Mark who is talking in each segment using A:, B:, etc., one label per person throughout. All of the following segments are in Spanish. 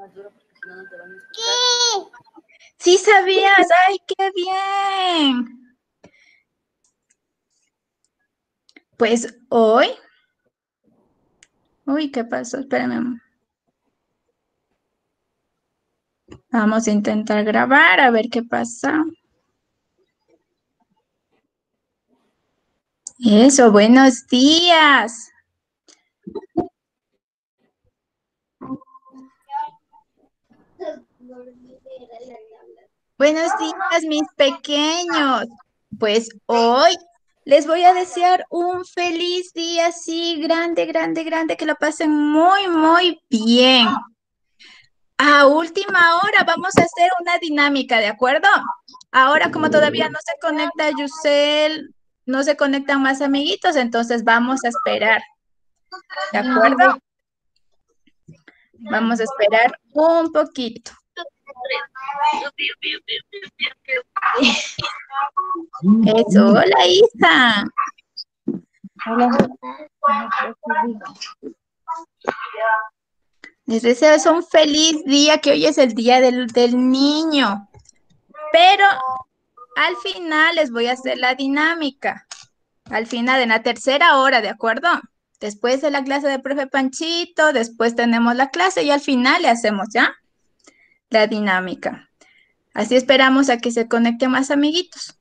A: Sí sabías, ¡ay, qué bien! Pues hoy, uy, ¿qué pasó? Espérame. Vamos a intentar grabar a ver qué pasa. Eso, buenos días. Buenos días, mis pequeños. Pues hoy les voy a desear un feliz día así, grande, grande, grande, que lo pasen muy, muy bien. A última hora vamos a hacer una dinámica, ¿de acuerdo? Ahora, como todavía no se conecta Yusel, no se conectan más amiguitos, entonces vamos a esperar, ¿de acuerdo? Vamos a esperar un poquito. Eso, hola, Isa. Les deseo un feliz día, que hoy es el día del niño. Pero al final les voy a hacer la dinámica. Al final, en la tercera hora, ¿de acuerdo? Después de la clase de profe Panchito, después tenemos la clase y al final le hacemos ya la dinámica. Así esperamos a que se conecten más amiguitos.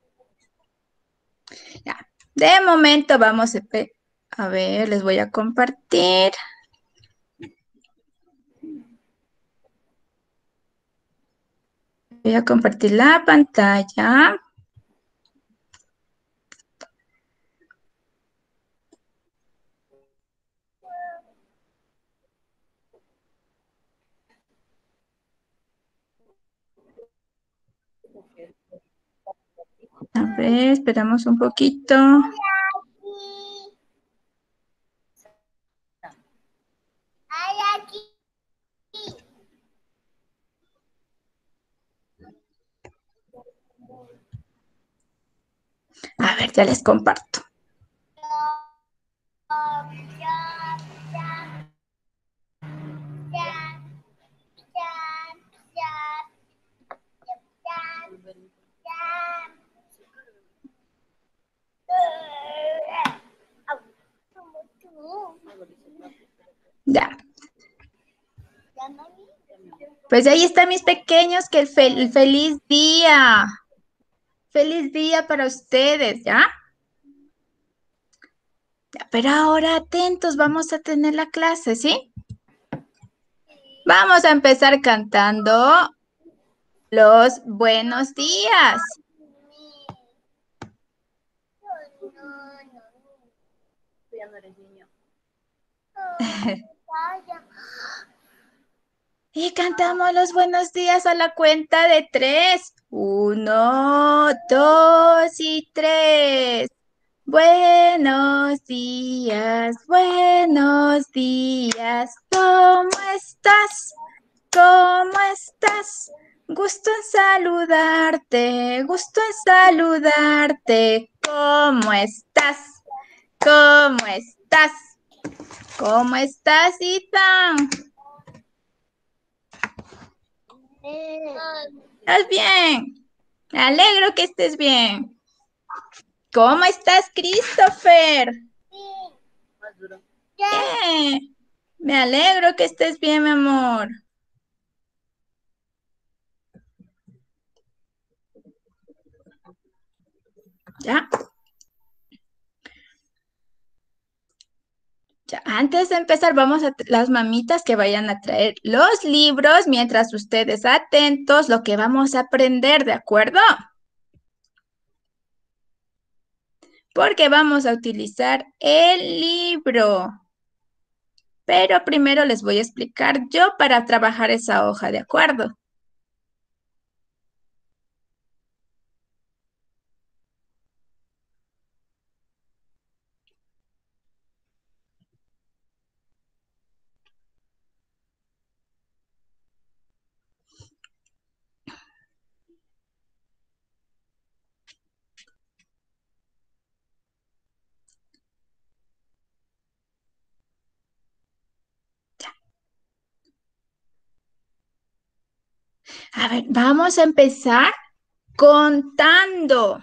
A: Ya. De momento vamos a ver, les voy a compartir. Voy a compartir la pantalla. A ver, esperamos un poquito. A ver, ya les comparto. Ya. Pues ahí están mis pequeños, que el feliz día. Feliz día para ustedes, ¿ya? Ya, pero ahora atentos, vamos a tener la clase, ¿sí? Vamos a empezar cantando los buenos días. Y cantamos los buenos días a la cuenta de tres. Uno, dos y tres. Buenos días, buenos días. ¿Cómo estás? ¿Cómo estás? Gusto en saludarte, gusto en saludarte. ¿Cómo estás? ¿Cómo estás? ¿Cómo estás, Ethan? ¿Estás bien? Me alegro que estés bien. ¿Cómo estás, Christopher? Bien. Me alegro que estés bien, mi amor. ¿Ya? Ya, antes de empezar, vamos a las mamitas que vayan a traer los libros mientras ustedes atentos lo que vamos a aprender, ¿de acuerdo? Porque vamos a utilizar el libro. Pero primero les voy a explicar yo para trabajar esa hoja, ¿de acuerdo? A ver, vamos a empezar contando.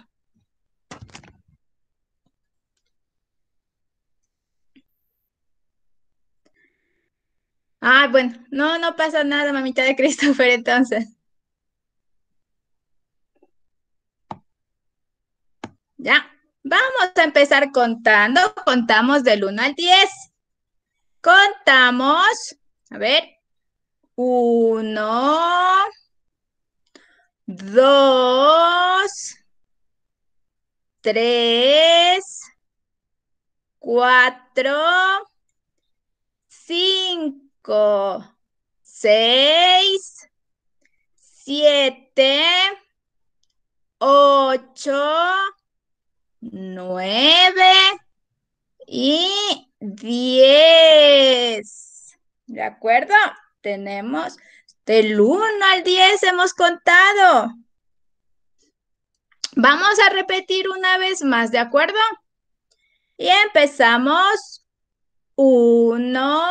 A: Ah, bueno, no pasa nada, mamita de Christopher, entonces. Ya, vamos a empezar contando. Contamos del 1 al 10. Contamos, a ver, 1, 2, 3, 4, 5, 6, 7, 8, 9 y 10. ¿De acuerdo? Tenemos del 1 al 10 hemos contado. Vamos a repetir una vez más, ¿de acuerdo? Y empezamos. 1,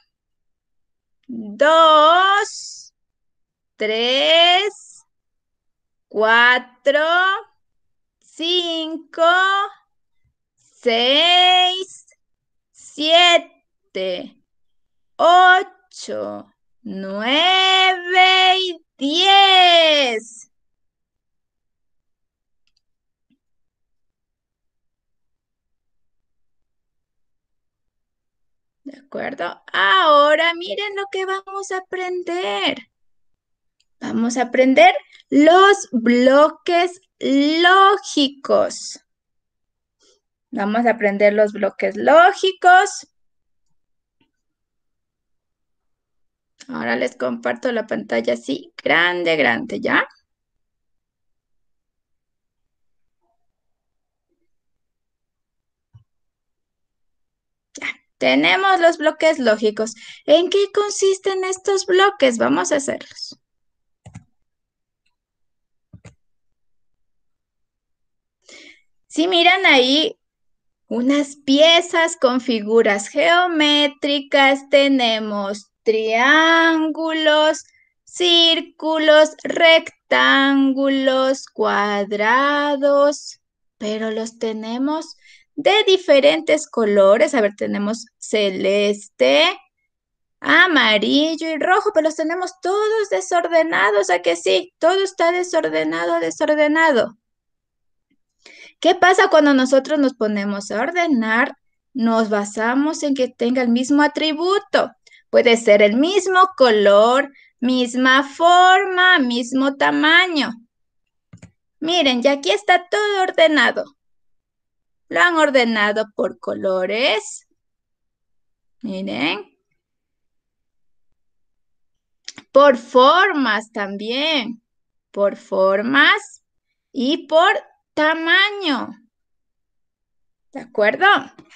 A: 2, 3, 4, 5, 6, 7, 8, 9 y 10. ¿De acuerdo? Ahora miren lo que vamos a aprender. Vamos a aprender los bloques lógicos. Vamos a aprender los bloques lógicos. Ahora les comparto la pantalla así, grande, grande, ¿ya? Ya. Tenemos los bloques lógicos. ¿En qué consisten estos bloques? Vamos a hacerlos. Si miran ahí unas piezas con figuras geométricas, tenemos triángulos, círculos, rectángulos, cuadrados, pero los tenemos de diferentes colores. A ver, tenemos celeste, amarillo y rojo, pero los tenemos todos desordenados. ¿A que sí? Todo está desordenado, desordenado. ¿Qué pasa cuando nosotros nos ponemos a ordenar? Nos basamos en que tenga el mismo atributo. Puede ser el mismo color, misma forma, mismo tamaño. Miren, ya aquí está todo ordenado. Lo han ordenado por colores. Miren. Por formas también. Por formas y por tamaño. ¿De acuerdo?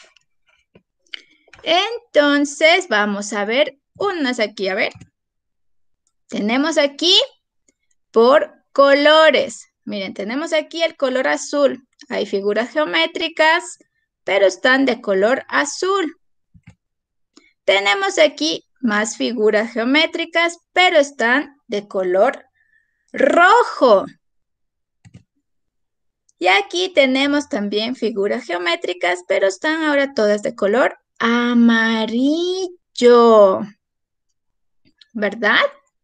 A: Entonces, vamos a ver unos aquí. A ver. Tenemos aquí por colores. Miren, tenemos aquí el color azul. Hay figuras geométricas, pero están de color azul. Tenemos aquí más figuras geométricas, pero están de color rojo. Y aquí tenemos también figuras geométricas, pero están ahora todas de color amarillo. ¿Verdad?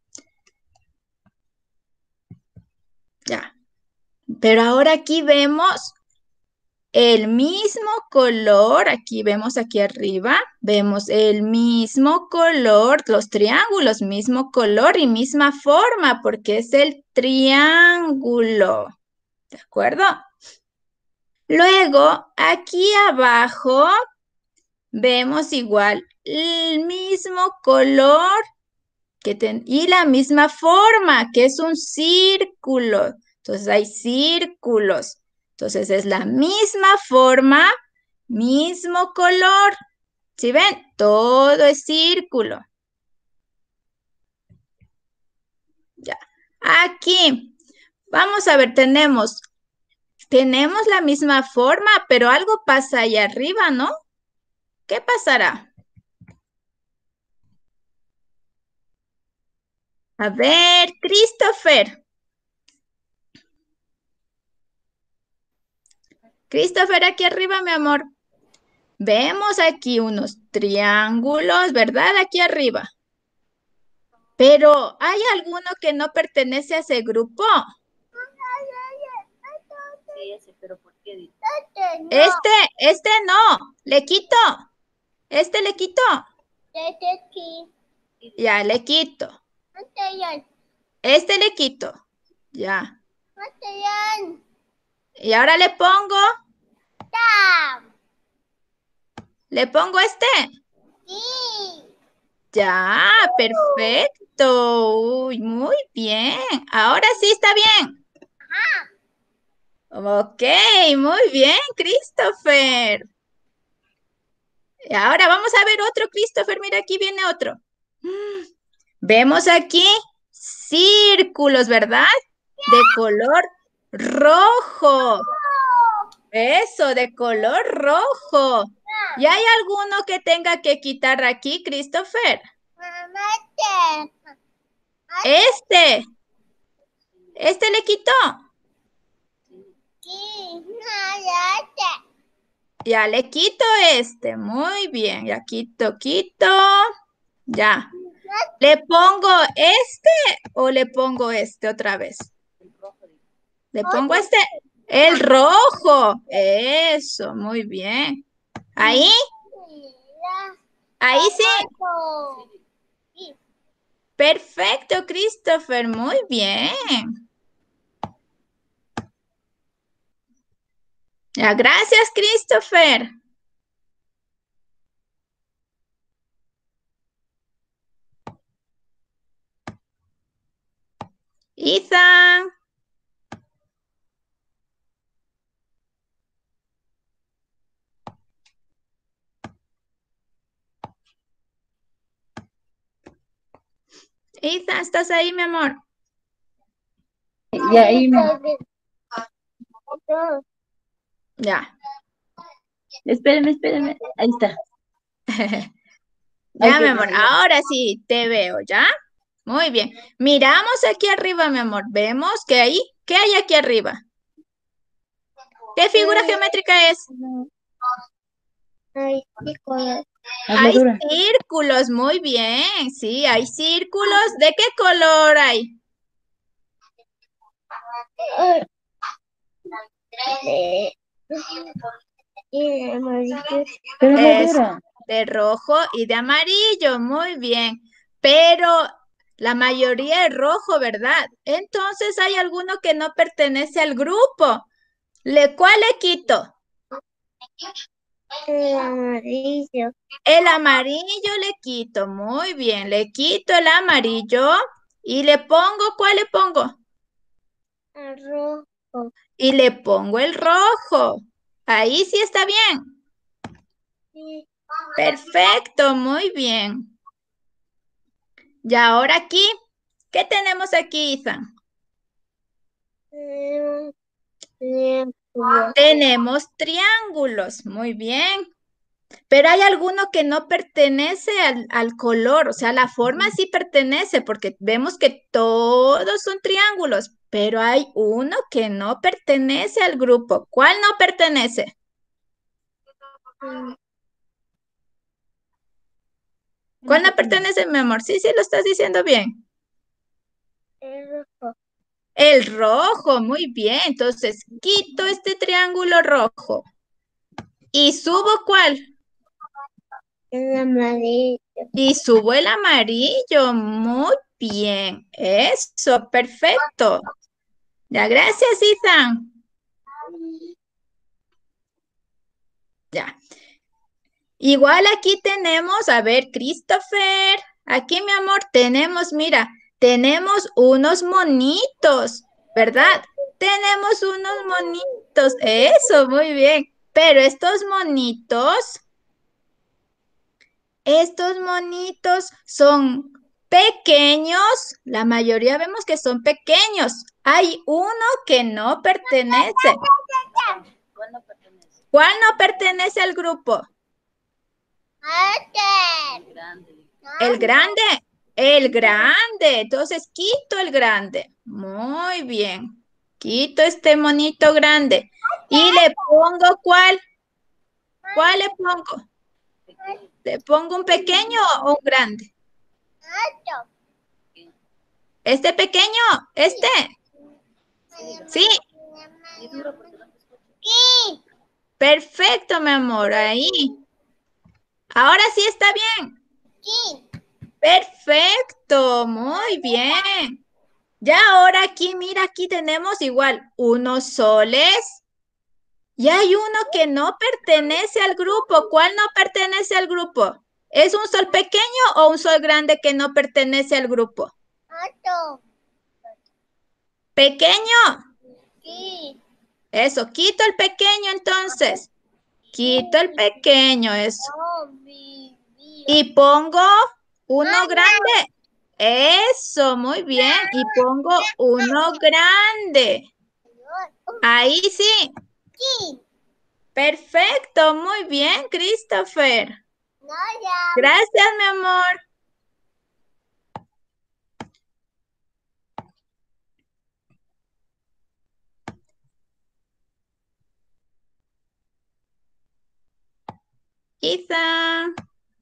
A: Ya. Pero ahora aquí vemos el mismo color, aquí vemos aquí arriba, vemos el mismo color, los triángulos, mismo color y misma forma, porque es el triángulo. ¿De acuerdo? Luego, aquí abajo, vemos igual el mismo color y la misma forma, que es un círculo. Entonces hay círculos. Entonces es la misma forma, mismo color. ¿Sí ven? Todo es círculo. Ya. Aquí, vamos a ver, tenemos la misma forma, pero algo pasa ahí arriba, ¿no? ¿Qué pasará? A ver, Christopher. Christopher, aquí arriba, mi amor. Vemos aquí unos triángulos, ¿verdad? Aquí arriba. Pero, ¿hay alguno que no pertenece a ese grupo?
B: Sí, ese, pero ¿por qué?
A: Este no. Le quito. Este le quito. Ya, le quito. Este le quito. Ya. Y ahora le pongo este. Ya, perfecto. Uy, muy bien. Ahora sí está bien. Ok, muy bien, Christopher. Y ahora vamos a ver otro, Christopher. Mira, aquí viene otro. Vemos aquí círculos, ¿verdad? De color rojo. Eso, de color rojo. ¿Y hay alguno que tenga que quitar aquí, Christopher? Este. Este le quitó. Ya le quito este. Muy bien. Ya quito. Ya. ¿Le pongo este o le pongo este otra vez? Le pongo este. El rojo. Eso, muy bien. Ahí, ahí sí. Perfecto, Christopher. Muy bien. Ya, gracias, Christopher. Ethan. Ethan, ¿estás ahí, mi amor?
C: Ya, ahí
A: Ya.
C: espéreme. Ahí está.
A: Ya, mi
C: Ok,
A: amor. Ahora sí te veo, ¿ya? Muy bien. Miramos aquí arriba, mi amor. Vemos que ahí, ¿qué hay aquí arriba? ¿Qué figura geométrica es? Hay
C: habladora.
A: círculos, muy bien. Sí, hay círculos. ¿De qué color hay?
C: Pero
A: Es
C: habladora.
A: de rojo y de amarillo, muy bien. Pero la mayoría es rojo, ¿verdad? Entonces hay alguno que no pertenece al grupo. ¿Cuál le quito?
D: El amarillo.
A: El amarillo le quito, muy bien. Le quito el amarillo y le pongo, ¿cuál le pongo?
D: El rojo.
A: Y le pongo el rojo. Ahí sí está bien.
D: Sí.
A: Perfecto, muy bien. Y ahora aquí, ¿qué tenemos aquí, Ethan?
D: Triángulo.
A: Tenemos triángulos, muy bien. Pero hay alguno que no pertenece al color, o sea, la forma sí pertenece porque vemos que todos son triángulos, pero hay uno que no pertenece al grupo. ¿Cuál no pertenece? ¿Cuál no pertenece, mi amor? Sí, sí, lo estás diciendo bien.
D: El rojo.
A: El rojo, muy bien. Entonces, quito este triángulo rojo. ¿Y subo cuál?
D: El amarillo.
A: Y subo el amarillo. Muy bien. Eso, perfecto. Ya, gracias, Ethan. Ya. Igual aquí tenemos, a ver, Christopher. Aquí, mi amor, tenemos, mira, tenemos unos monitos, ¿verdad? Tenemos unos monitos. Eso, muy bien. Pero estos monitos son pequeños. La mayoría vemos que son pequeños. Hay uno que no pertenece.
B: ¿Cuál no pertenece?
A: ¿Cuál no pertenece al grupo?
D: Este.
B: Grande.
A: ¿El grande? El grande. Entonces quito el grande. Muy bien. Quito este monito grande. Y le pongo ¿cuál? ¿Cuál le pongo? ¿Le pongo un pequeño o un grande? ¿Este pequeño? ¿Este? Sí. Perfecto, mi amor. Ahí. Ahora sí está bien. Perfecto. Muy bien. Ya ahora aquí, mira, aquí tenemos igual unos soles. Y hay uno que no pertenece al grupo. ¿Cuál no pertenece al grupo? ¿Es un sol pequeño o un sol grande que no pertenece al grupo? ¿Pequeño? Eso, quito el pequeño entonces. Quito el pequeño, eso. Y pongo uno grande. Eso, muy bien. Y pongo uno grande. Ahí sí. Perfecto, muy bien, Christopher. Gracias, mi amor. Ethan.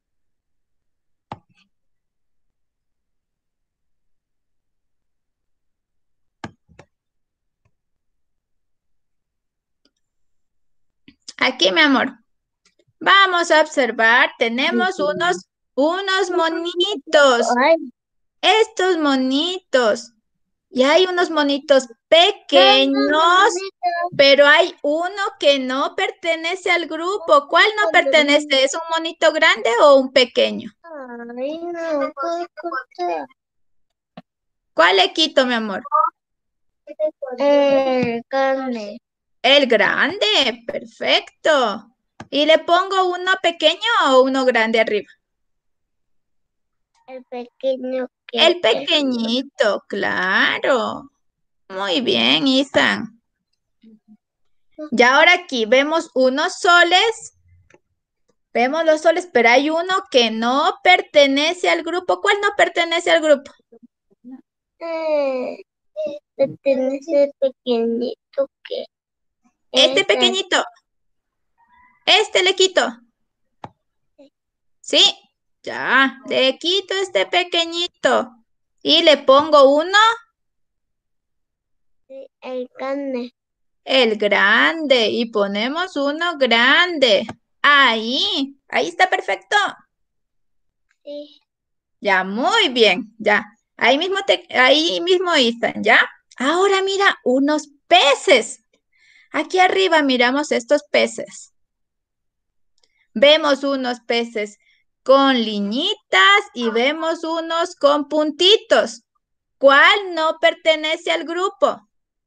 A: Aquí, mi amor. Vamos a observar. Tenemos unos monitos.
D: Ay,
A: Estos monitos. Y hay unos monitos
D: no,
A: pequeños, pero hay uno que no pertenece al grupo. ¿Cuál no pertenece? ¿Es un monito grande o un pequeño?
D: ay, no puedo cortar.
A: ¿Cuál le quito, mi amor?
D: Carne,
A: El grande, perfecto. ¿Y le pongo uno pequeño o uno grande arriba?
D: el pequeño que
A: El pequeñito, claro. Muy bien, Ethan. Y ahora aquí vemos unos soles. Vemos los soles, pero hay uno que no pertenece al grupo. ¿Cuál no pertenece al grupo?
D: eh, pertenece el pequeñito que
A: Este
D: es
A: pequeñito. Este le quito. Sí, ya. Le quito este pequeñito. Y le pongo uno,
D: el carne.
A: el grande. Y ponemos uno grande. Ahí está perfecto.
D: Sí,
A: Ya, muy bien, ya. Ahí mismo Ethan, ¿ya? Ahora mira, unos peces. Aquí arriba miramos estos peces. Vemos unos peces con liñitas y vemos unos con puntitos. ¿Cuál no pertenece al grupo?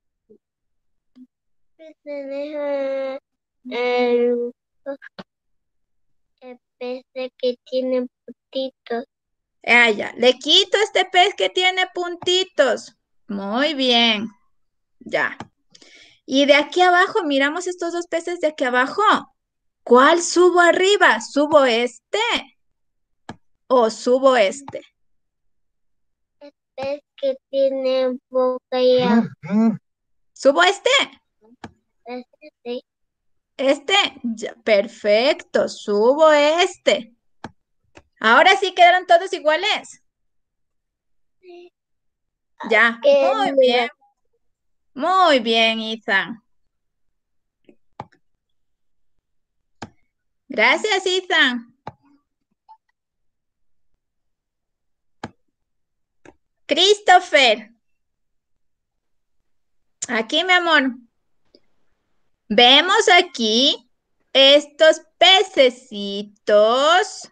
D: pertenece el pez que tiene puntitos.
A: Ah, ya. Le quito este pez que tiene puntitos. Muy bien, ya. Y de aquí abajo, miramos estos dos peces de aquí abajo. ¿Cuál subo arriba? ¿Subo este o subo este?
D: Pez que tiene boca y
A: ¿Subo este?
D: sí.
A: Este, ya, perfecto, subo este. Ahora sí quedaron todos iguales. Ya, muy bien, Ethan. Gracias, Ethan. Christopher, aquí, mi amor. Vemos aquí estos pececitos.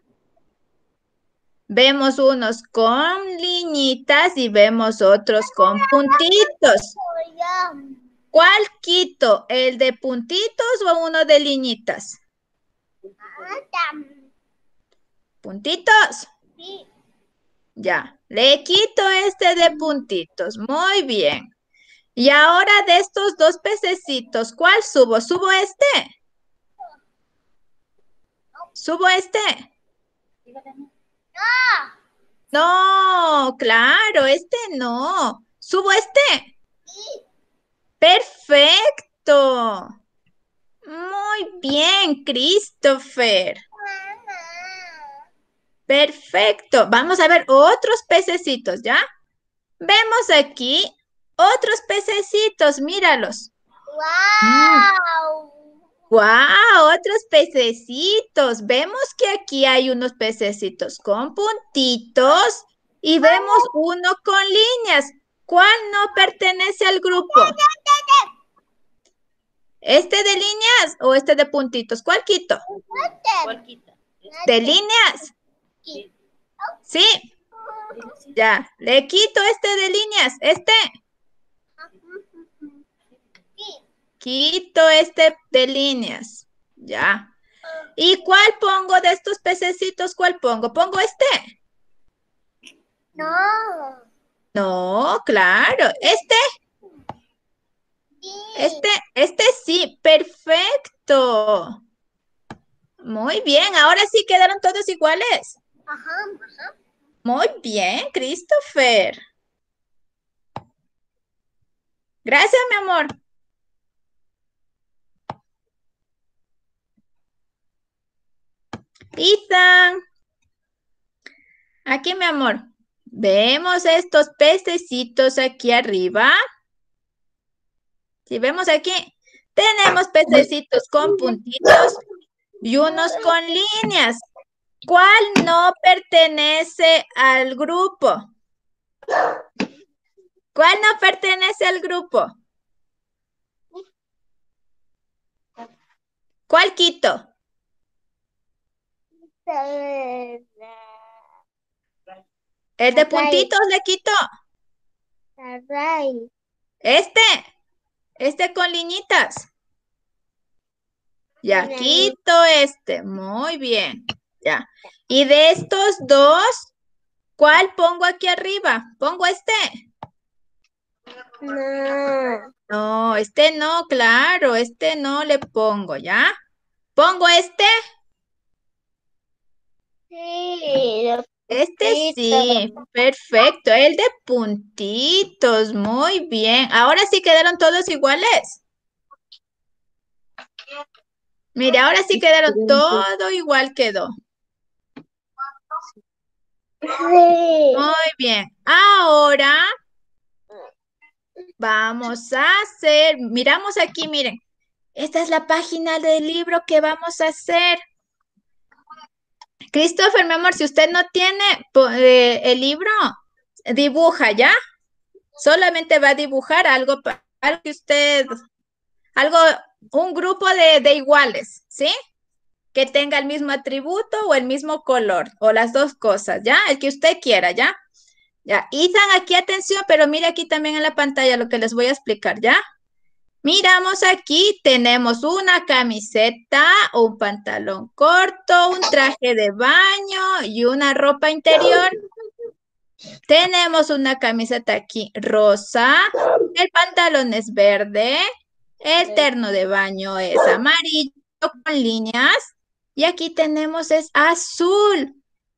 A: Vemos unos con liñitas y vemos otros con puntitos. ¿Cuál quito? ¿El de puntitos o uno de liñitas? ¿Puntitos? Ya, le quito este de puntitos. Muy bien. Y ahora de estos dos pececitos, ¿cuál subo? ¿Subo este? ¿Subo este? No, claro, este no. ¿Subo este? Perfecto. Muy bien, Christopher. Perfecto. Vamos a ver otros pececitos, ¿ya? Vemos aquí otros pececitos, míralos.
D: ¡Wow!
A: ¡Guau! Otros pececitos. Vemos que aquí hay unos pececitos con puntitos y vemos uno con líneas. ¿Cuál no pertenece al grupo? ¿Este de líneas o este de puntitos? ¿Cuál quito?
B: ¿Cuál quita?
A: ¿De líneas?
B: Sí.
A: Sí, ya. Le quito este de líneas. Este. Quito este de líneas. Ya. ¿Y cuál pongo de estos pececitos? ¿Cuál pongo? ¿Pongo este?
D: No.
A: No, claro. Este sí. Perfecto. Muy bien. Ahora sí quedaron todos iguales.
D: Ajá, ajá.
A: Muy bien, Christopher. Gracias, mi amor. Ethan. Aquí, mi amor. Vemos estos pececitos aquí arriba. Si vemos aquí, tenemos pececitos con puntitos y unos con líneas. ¿Cuál no pertenece al grupo? ¿Cuál no pertenece al grupo? ¿Cuál quito? ¿El de puntitos le quito? Este. Este con liñitas. Ya quito este. Muy bien. Ya. Y de estos dos, ¿cuál pongo aquí arriba? ¿Pongo este?
D: No.
A: No, este no, claro. Este no le pongo, ¿ya? ¿Pongo este?
D: Sí, lo
A: Este sí.
D: quito.
A: Perfecto. El de puntitos. Muy bien. Ahora sí quedaron todos iguales. Mire, ahora sí quedaron todo igual quedó.
D: Sí.
A: Muy bien. Ahora vamos a hacer, miramos aquí, miren. Esta es la página del libro que vamos a hacer. Christopher, mi amor, si usted no tiene el libro, dibuja, ¿ya? Solamente va a dibujar algo para que usted, algo, un grupo de iguales, ¿sí? Que tenga el mismo atributo o el mismo color, o las dos cosas, ¿ya? El que usted quiera, ¿ya? Ya, Ethan, aquí atención, pero mira aquí también en la pantalla lo que les voy a explicar, ¿ya? Miramos aquí, tenemos una camiseta, un pantalón corto, un traje de baño y una ropa interior. Tenemos una camiseta aquí rosa, el pantalón es verde, el terno de baño es amarillo con líneas y aquí tenemos es azul,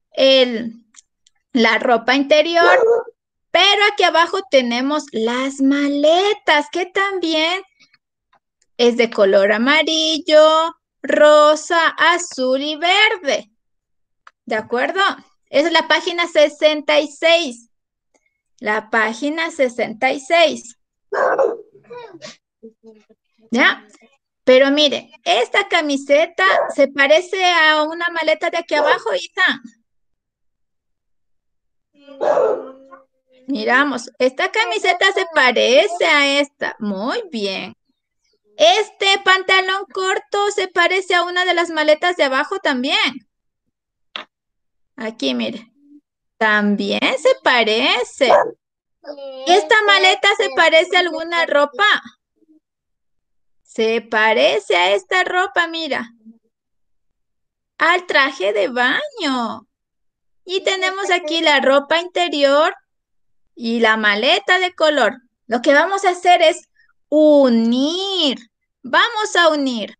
A: la ropa interior, pero aquí abajo tenemos las maletas que también es de color amarillo, rosa, azul y verde. ¿De acuerdo? Es la página 66. La página 66. ¿Ya? Pero mire, esta camiseta se parece a una maleta de aquí abajo, Isa. Miramos, esta camiseta se parece a esta. Muy bien. Este pantalón corto se parece a una de las maletas de abajo también. Aquí, mire. También se parece. ¿Esta maleta se parece a alguna ropa? Se parece a esta ropa, mira. Al traje de baño. Y tenemos aquí la ropa interior y la maleta de color. Lo que vamos a hacer es unir. Vamos a unir.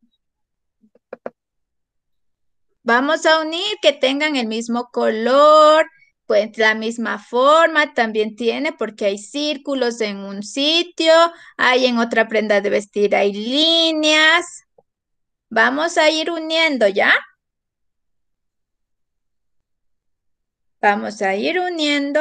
A: Vamos a unir que tengan el mismo color, Pues la misma forma también tiene porque hay círculos en un sitio, hay en otra prenda de vestir, hay líneas. Vamos a ir uniendo, ¿ya? Vamos a ir uniendo.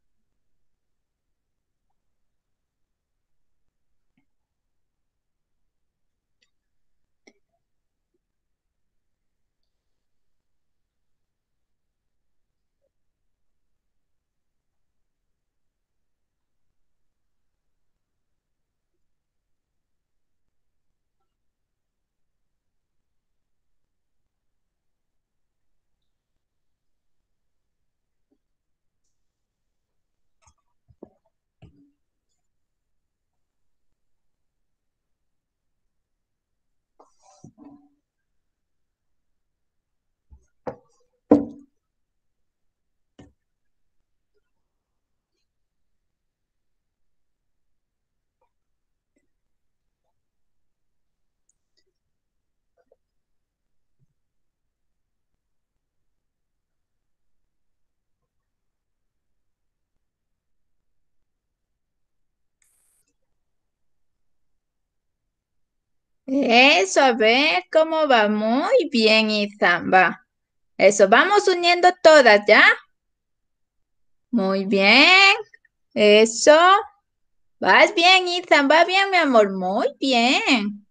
A: Eso, a ver cómo va. Muy bien, Ethan, va. Eso, vamos uniendo todas, ¿ya? Muy bien. Eso. Vas bien, Ethan, va bien, mi amor. Muy bien.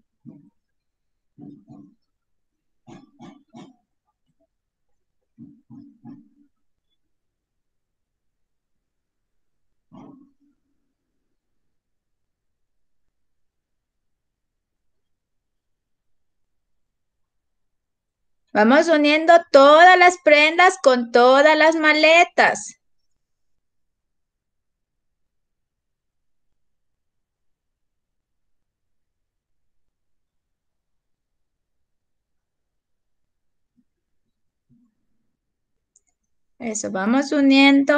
A: Vamos uniendo todas las prendas con todas las maletas. Eso, vamos uniendo.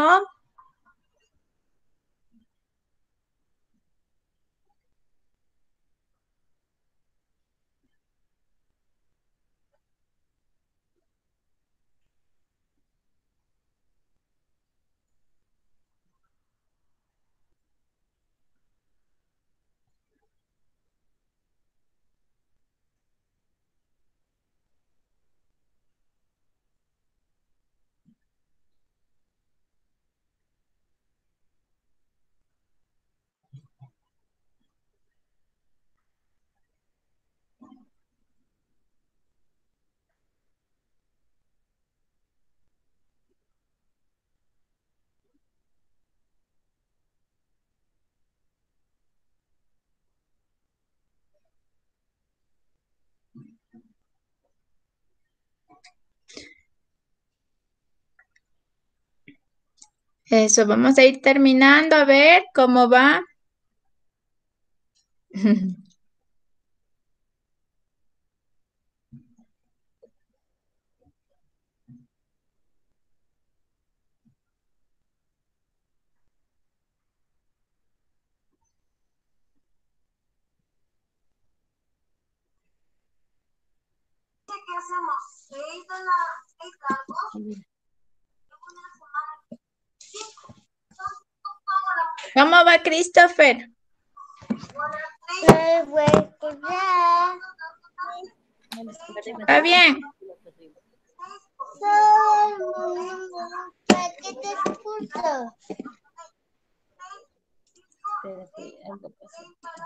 A: Eso, vamos a ir terminando a ver cómo va. ¿Cómo va, Christopher? ¿Va bien?
D: ¿Qué te escucho?
C: Espérate, algo pasó.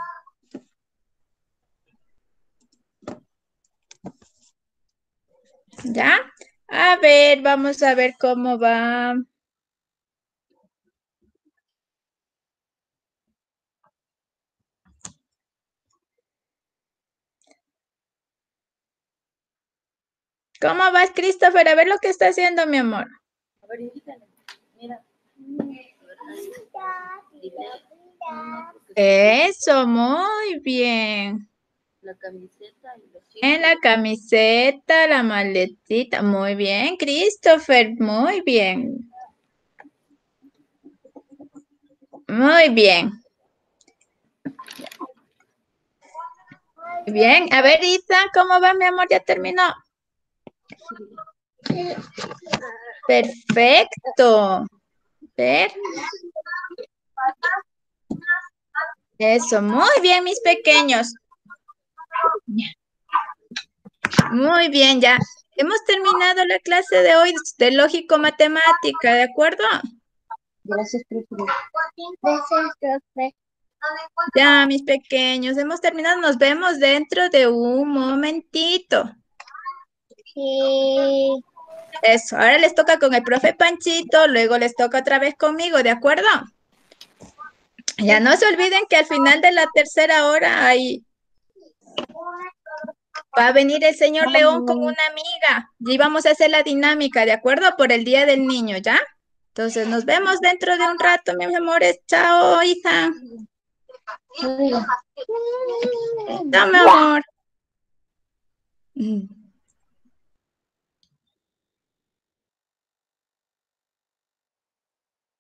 A: ¿Ya? A ver, vamos a ver cómo va. ¿Cómo vas, Christopher? A ver lo que está haciendo, mi amor.
B: A ver, indícale. Mira.
A: Eso, muy bien.
B: La camiseta y los
A: En la camiseta, la maletita. Muy bien, Christopher. Muy bien. Muy bien. Bien. A ver, Isa, ¿cómo va, mi amor? ¿Ya terminó? Perfecto. Ver. Eso, muy bien, mis pequeños. Muy bien, ya. Hemos terminado la clase de hoy de lógico-matemática, ¿de acuerdo?
C: Gracias, profe.
D: Gracias, profe.
A: Ya, mis pequeños, hemos terminado. Nos vemos dentro de un momentito.
D: Sí.
A: Eso, ahora les toca con el profe Panchito, luego les toca otra vez conmigo, ¿de acuerdo? Ya no se olviden que al final de la tercera hora ahí va a venir el señor León con una amiga y vamos a hacer la dinámica, ¿de acuerdo? Por el Día del Niño, ¿ya? Entonces nos vemos dentro de un rato, mis amores. Chao, hija. Chao, mi amor.